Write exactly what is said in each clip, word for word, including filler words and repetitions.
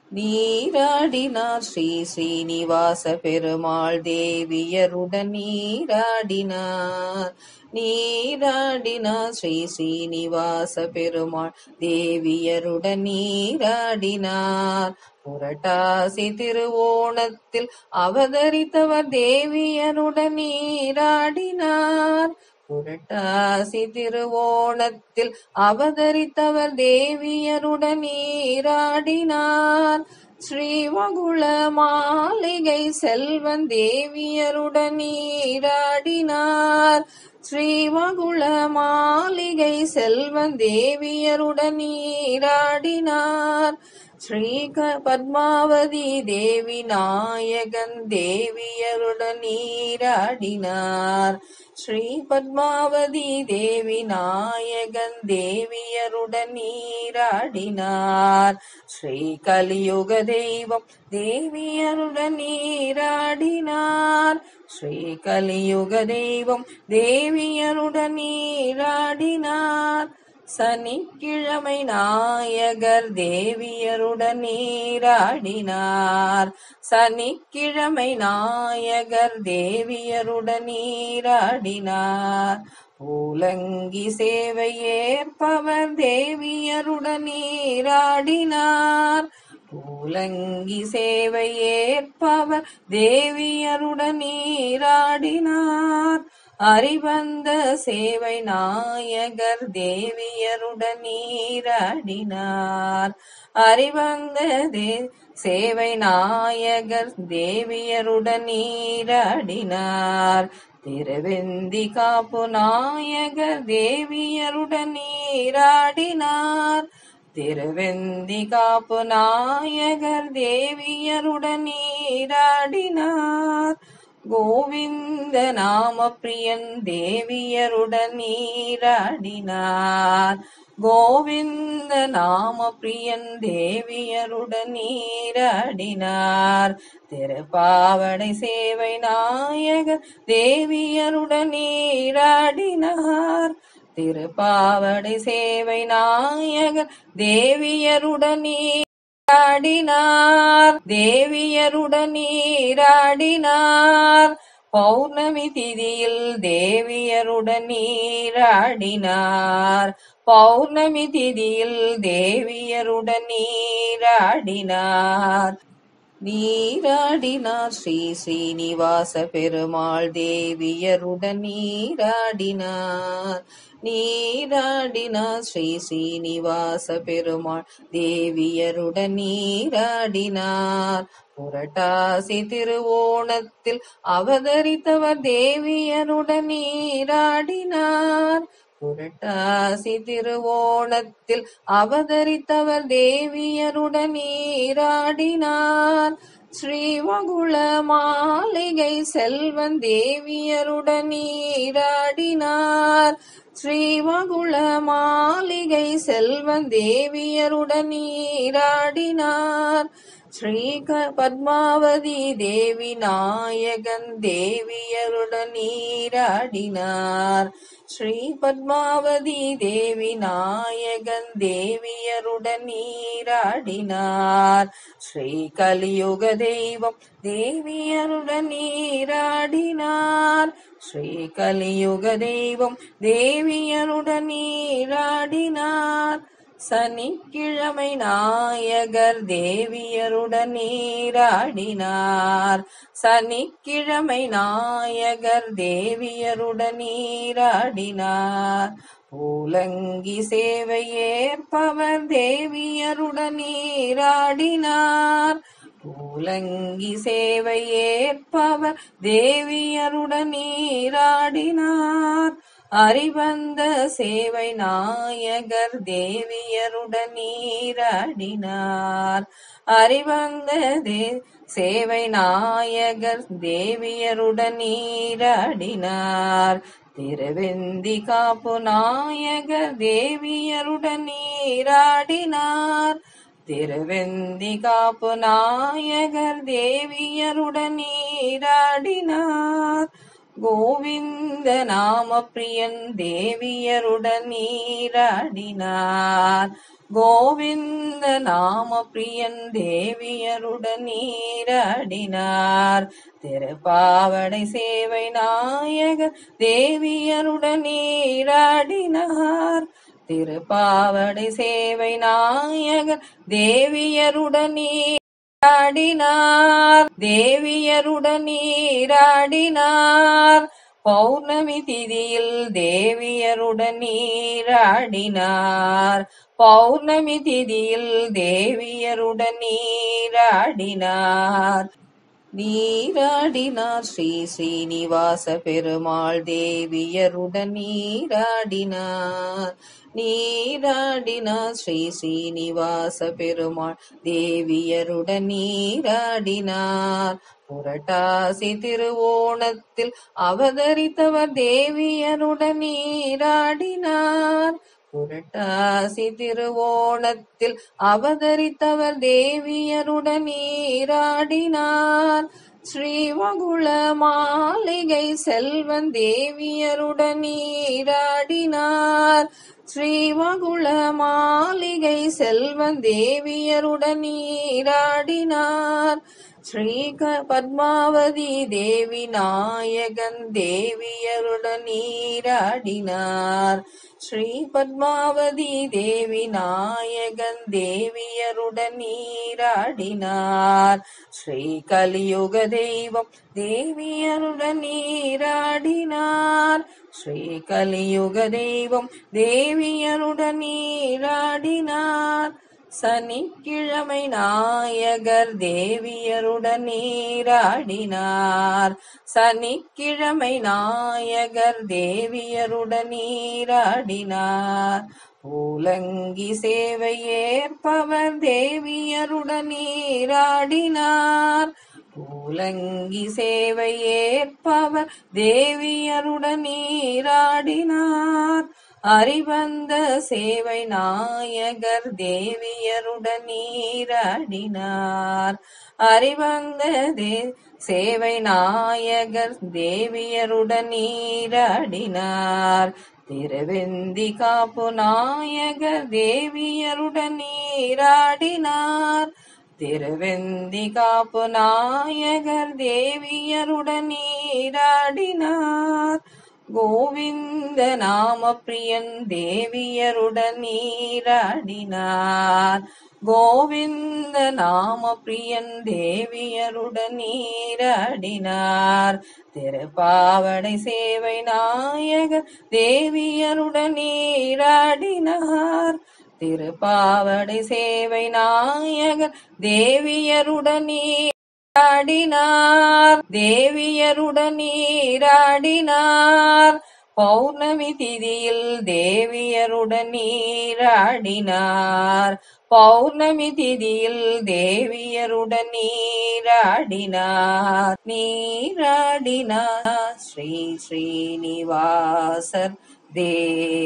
நீராடினார் ஸ்ரீ ஸ்ரீனிவாச பெருமாள் தேவியருடன் நீராடினார். நீராடினார் ஸ்ரீ ஸ்ரீனிவாச பெருமாள் தேவியருடன் நீராடினார். புரட்டாசி திருவோணத்தில் அவதரித்தவர் தேவியருடன் நீராடினார். புரட்டாசி திருவோணத்தில் அவதரித்தவர் தேவியருடன் நீராடினார். ஸ்ரீமகுள மாளிகை செல்வன் தேவியருடன் நீராடினார். ஸ்ரீமகுள மாளிகை செல்வன் தேவியருடன் நீராடினார். ஸ்ரீ பத்மாவதி தேவி நாயகன் தேவியருடன் நீராடினார். ஸ்ரீ பத்மாவதி தேவி நாயகன் தேவியருடன் நீராடினார். ஸ்ரீ கலியுக தெய்வம் தேவியருடன் நீராடினார். ஸ்ரீ கலியுக தெய்வம் தேவியருடன் நீராடினார். சனிக்கிழமை நாயகர் தேவியருடன் நீராடினார். சனிக்கிழமை நாயகர் தேவியருடன் நீராடினார். பூலங்கி சேவை ஏற்பவர் தேவியருடன் நீராடினார். பூலங்கி சேவை ஏற்பவர் தேவியருடன் நீராடினார். அறிவந்த சேவை நாயகர் தேவியருடன் நீராடினார். அறிவந்த தே சேவை நாயகர் தேவியருடன் நீராடினார். திருவெந்தி காப்பு நாயகர் தேவியருடன் நீராடினார். திருவெந்தி காப்பு நாயகர் தேவியருடன் நீராடினார். கோவிந்த நாம பிரியன் தேவியருடன் நீராடினார். கோவிந்த நாம பிரியன் தேவியருடன் நீராடினார். திருப்பாவடை சேவை நாயகர் தேவியருடன் நீராடினார். திருப்பாவடை சேவை நாயகர் தேவியருடன் நீராடினார். தேவியருடன் நீராடினார். பௌர்ணமி திதியில் தேவியருடன் நீராடினார். பௌர்ணமி திதியில் தேவியருடன் நீராடினார். நீராடினார் ஸ்ரீ ஸ்ரீனிவாச பெருமாள் தேவியருடன் நீராடினார். நீராடினார் ஸ்ரீ ஸ்ரீனிவாச பெருமாள் தேவியருடன் நீராடினார். புரட்டாசி திருவோணத்தில் அவதரித்தவர் தேவியருடன் நீராடினார். புரட்டாசி திருவோணத்தில் அவதரித்தவர் தேவியருடன் நீராடினார். ஸ்ரீமகுள மாளிகை செல்வன் தேவியருடன் நீராடினார். ஸ்ரீமகுள மாளிகை செல்வன் தேவியருடன் நீராடினார். ஸ்ரீ பத்மாவதி தேவி நாயகன் தேவியருடன் நீராடினார். ஸ்ரீ பத்மாவதி தேவி நாயகன் தேவியருடன் நீராடினார். ஸ்ரீ கலியுக தெய்வம் தேவியருடன் நீராடினார். ஸ்ரீ கலியுக தெய்வம் தேவியருடன் நீராடினார். சனிக்கிழமை நாயகர் தேவியருடன் நீராடினார். சனிக்கிழமை நாயகர் தேவியருடன் நீராடினார். பூலங்கி சேவை ஏற்பவர் தேவியருடன் நீராடினார். பூலங்கி சேவை ஏற்பவர் தேவியருடன் நீராடினார். அறிவந்த சேவை நாயகர் தேவியருடன் நீராடினார். அறிவந்த தே சேவை நாயகர் தேவியருடன் நீராடினார். திருவெந்தி காப்பு நாயகர் தேவியருடன் நீராடினார். திருவெந்தி காப்பு நாயகர் தேவியருடன் நீராடினார். கோவிந்த நாம பிரியன் தேவியருடன் நீராடினார். கோவிந்த நாம பிரியன் தேவியருடன் நீராடினார். திருப்பாவடை சேவை நாயகர் தேவியருடன் நீராடினார். திருப்பாவடை சேவை நாயகர் தேவியருடன் நீராடினார். தேவியருடன் நீராடினார். பௌர்ணமி திதியில் தேவியருடன் நீராடினார். பௌர்ணமி திதியில் தேவியருடன் நீராடினார். நீராடினார் ஸ்ரீ ஸ்ரீனிவாச பெருமாள் தேவியருடன் நீராடினார். நீராடினார் ஸ்ரீ ஸ்ரீனிவாச பெருமாள் தேவியருடன் நீராடினார். புரட்டாசி திருவோணத்தில் அவதரித்தவர் தேவியருடன் நீராடினார். புரட்டாசி திருவோணத்தில் அவதரித்தவர் தேவியருடன் நீராடினார். ஸ்ரீமகுள மாளிகை செல்வன் தேவியருடன் நீராடினார். ஸ்ரீமகுள மாளிகை செல்வன் தேவியருடன் நீராடினார். ஸ்ரீ பத்மாவதி தேவி நாயகன் தேவியருடன் நீராடினார். ஸ்ரீ பத்மாவதி தேவி நாயகன் தேவியருடன் நீராடினார். ஸ்ரீ கலியுக தெய்வம் தேவியருடன் நீராடினார். ஸ்ரீ கலியுக தெய்வம் தேவியருடன் நீராடினார். சனிக்கிழமை நாயகர் தேவியருடன் நீராடினார். சனிக்கிழமை நாயகர் தேவியருடன் நீராடினார். பூலங்கி சேவை ஏற்பவர் தேவியருடன் நீராடினார். பூலங்கி சேவை ஏற்பவர் தேவியருடன் நீராடினார். அறிவந்த சேவை நாயகர் தேவியருடன் நீராடினார். அறிவந்த தே சேவை நாயகர் தேவியருடன் நீராடினார். திருவெந்தி காப்பு நாயகர் தேவியருடன் நீராடினார். திருவெந்தி காப்பு நாயகர் தேவியருடன் நீராடினார். கோவிந்த நாம பிரியன் தேவியருடன் நீராடினார். கோவிந்த நாம பிரியன் தேவியருடன் நீராடினார். திருப்பாவடை சேவை நாயகர் தேவியருடன் நீராடினார். திருப்பாவடை சேவை நாயகர் தேவியருடன் நீராடினார். தேவியருடன் நீராடினார். பௌர்ணமி திதியில் தேவியருடன் நீராடினார். பௌர்ணமி திதியில் தேவியருடன் நீராடினார். நீராடினார் ஸ்ரீ ஸ்ரீனிவாசர்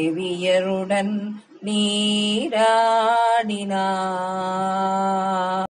தேவியருடன் நீராடினார்.